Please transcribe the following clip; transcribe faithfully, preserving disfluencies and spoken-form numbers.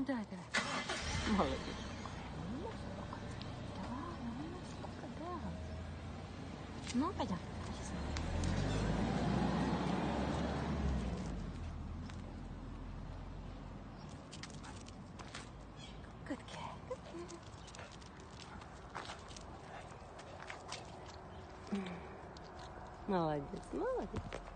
давай, давай. Молодец. Да, да. Ну, пойдем. Good cat, good cat. Молодец, молодец.